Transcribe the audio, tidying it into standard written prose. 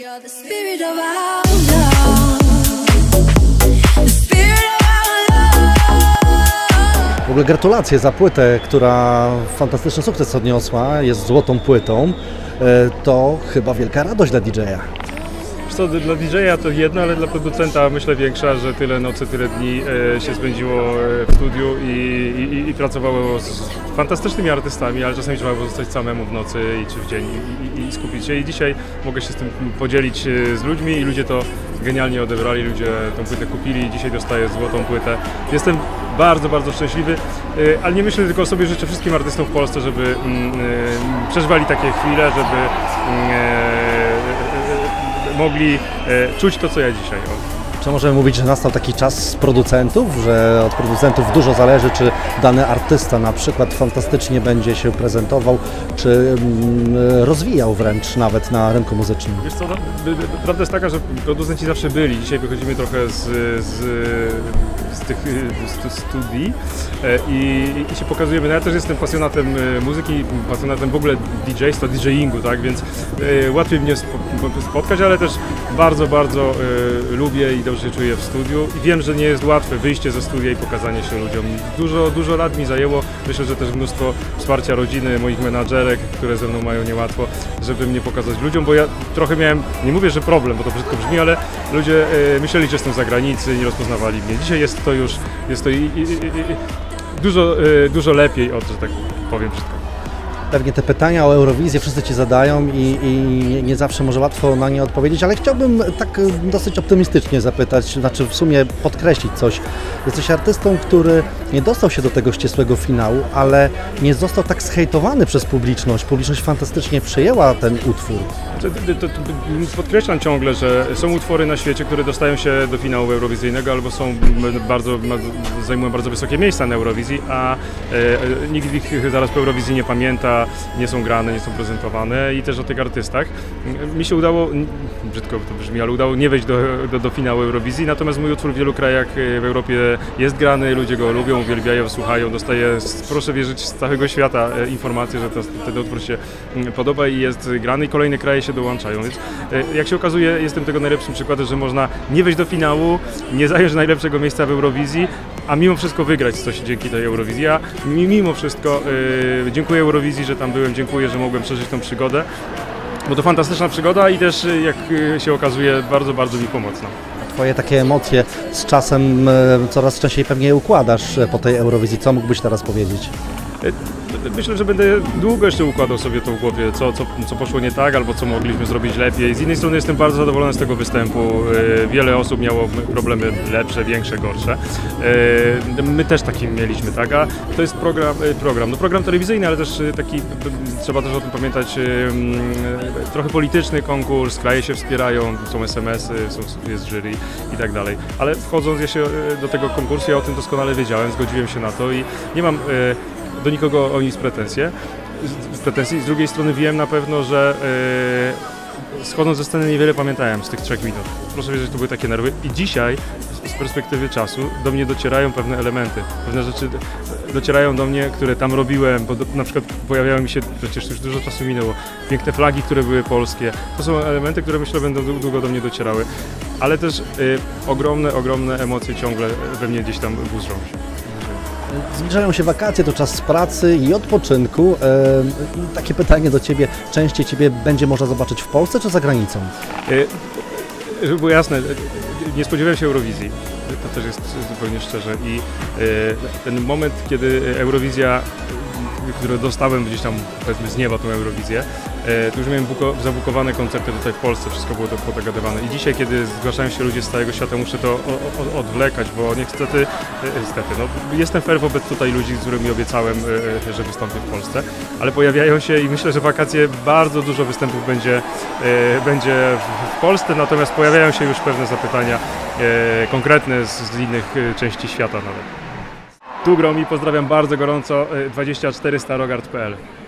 W ogóle gratulacje za płytę, która fantastyczny sukces odniosła, jest złotą płytą. To chyba wielka radość dla DJ-a. Co, dla DJ-a to jedno, ale dla producenta myślę większa, że tyle nocy, tyle dni się spędziło w studiu i pracowało z fantastycznymi artystami, ale czasami trzeba było zostać samemu w nocy czy w dzień i skupić się. I dzisiaj mogę się z tym podzielić z ludźmi i ludzie to genialnie odebrali, ludzie tą płytę kupili i dzisiaj dostaję złotą płytę. Jestem bardzo, bardzo szczęśliwy, ale nie myślę tylko o sobie, życzę wszystkim artystom w Polsce, żeby przeżywali takie chwile, żeby mogli czuć to, co ja dzisiaj. Czy możemy mówić, że nastał taki czas z producentów, że od producentów dużo zależy, czy dany artysta na przykład fantastycznie będzie się prezentował, czy rozwijał wręcz nawet na rynku muzycznym? Wiesz co, prawda jest taka, że producenci zawsze byli. Dzisiaj wychodzimy trochę z tych studii i się pokazujemy. No ja też jestem pasjonatem muzyki, pasjonatem w ogóle DJ-stwa, DJingu, tak, więc łatwiej mnie spotkać, ale też bardzo, bardzo lubię i dobrze się czuję w studiu i wiem, że nie jest łatwe wyjście ze studia i pokazanie się ludziom. Dużo lat mi zajęło, myślę, że też mnóstwo wsparcia rodziny, moich menadżerek, które ze mną mają niełatwo, żeby mnie pokazać ludziom, bo ja trochę miałem, nie mówię, że problem, bo to brzydko brzmi, ale ludzie myśleli, że jestem z zagranicy, nie rozpoznawali mnie. Dzisiaj jest to już, dużo lepiej, że tak powiem brzydko. Pewnie te pytania o Eurowizję wszyscy Ci zadają i nie zawsze może łatwo na nie odpowiedzieć, ale chciałbym tak dosyć optymistycznie zapytać, znaczy w sumie podkreślić coś. Jesteś artystą, który nie dostał się do tego ścisłego finału, ale nie został tak zhejtowany przez publiczność. Publiczność fantastycznie przyjęła ten utwór. Podkreślam ciągle, że są utwory na świecie, które dostają się do finału eurowizyjnego albo zajmują bardzo wysokie miejsca na Eurowizji, a nikt ich zaraz po Eurowizji nie pamięta, nie są grane, nie są prezentowane i też o tych artystach. Mi się udało, brzydko to brzmi, ale udało nie wejść do finału Eurowizji, natomiast mój utwór w wielu krajach w Europie jest grany, ludzie go lubią, uwielbiają, słuchają, dostaję, proszę wierzyć, z całego świata informacje, że ten utwór się podoba i jest grany i kolejne kraje się dołączają. Więc jak się okazuje, jestem tego najlepszym przykładem, że można nie wejść do finału, nie zająć najlepszego miejsca w Eurowizji, a mimo wszystko wygrać coś dzięki tej Eurowizji. A mimo wszystko dziękuję Eurowizji, że tam byłem, dziękuję, że mogłem przeżyć tą przygodę, bo to fantastyczna przygoda i też, jak się okazuje, bardzo, bardzo mi pomocna. Twoje takie emocje z czasem coraz częściej pewnie układasz po tej Eurowizji. Co mógłbyś teraz powiedzieć? Myślę, że będę długo jeszcze układał sobie to w głowie, co poszło nie tak, albo co mogliśmy zrobić lepiej. Z innej strony jestem bardzo zadowolony z tego występu. Wiele osób miało problemy lepsze, większe, gorsze. My też takim mieliśmy, tak? A to jest program telewizyjny, ale też taki, trzeba też o tym pamiętać, trochę polityczny konkurs, kraje się wspierają, są SMS-y, jest jury i tak dalej. Ale wchodząc do tego konkursu, ja o tym doskonale wiedziałem, zgodziłem się na to i nie mam do nikogo o nic pretensji. Z drugiej strony wiem na pewno, że schodząc ze sceny niewiele pamiętałem z tych 3 minut. Proszę wierzyć, że to były takie nerwy. I dzisiaj z perspektywy czasu do mnie docierają pewne elementy. Pewne rzeczy docierają do mnie, które tam robiłem, bo na przykład pojawiały mi się, przecież już dużo czasu minęło, piękne flagi, które były polskie. To są elementy, które myślę będą długo do mnie docierały. Ale też ogromne emocje ciągle we mnie gdzieś tam burzą się. Zbliżają się wakacje, to czas pracy i odpoczynku. Takie pytanie do Ciebie, częściej Ciebie będzie można zobaczyć w Polsce czy za granicą? Żeby było jasne, nie spodziewałem się Eurowizji, to też jest zupełnie szczerze i ten moment, kiedy Eurowizja, który dostałem gdzieś tam powiedzmy z nieba tą Eurowizję, to już miałem zabukowane koncerty tutaj w Polsce, wszystko było podagadywane i dzisiaj, kiedy zgłaszają się ludzie z całego świata, muszę to odwlekać, bo niestety jestem fair wobec tutaj ludzi, z którymi obiecałem, że wystąpię w Polsce, ale pojawiają się i myślę, że wakacje bardzo dużo występów będzie w Polsce, natomiast pojawiają się już pewne zapytania konkretne z innych części świata nawet. Tu Gromi, pozdrawiam bardzo gorąco, 24 starogard.pl.